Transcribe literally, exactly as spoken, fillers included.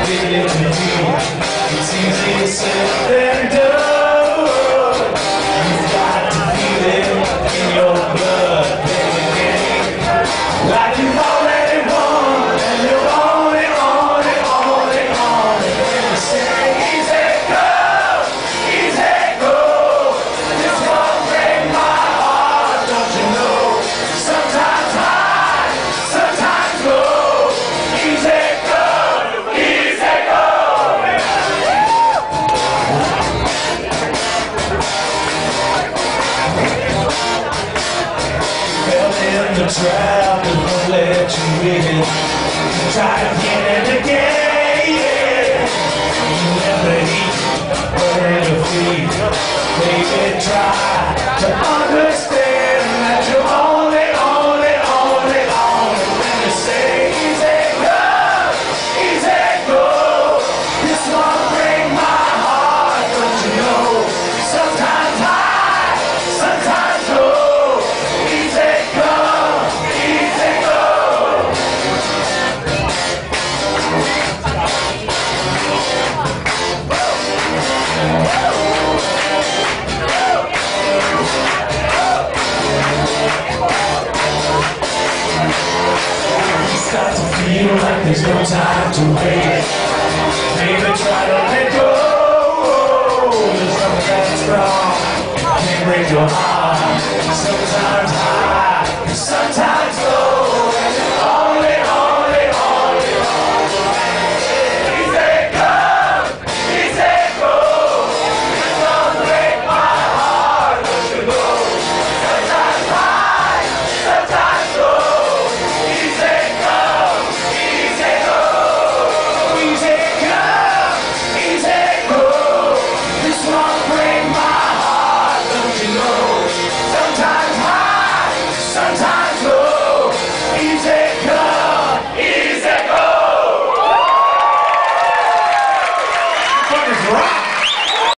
really to me. It's easy to say and do. You've got to feel it in your blood, baby. Like you've already won, and you're on it, on it, on it, on it. When you say easy go, easy go, this won't break my heart, don't you know? Sometimes high, sometimes low. Easy go, easy go. Fell in the trap and won't let you in. Try again and again. You never eat, burn your feet. Baby, try to understand that you're only, only, only, only when you say easy go, easy go. This won't break my heart, don't you know? Sometimes high, sometimes low. Easy go, easy go. Start to feel like there's no time to wait. Baby, try to let go. There's something that's wrong. Can't break your heart. Sometimes I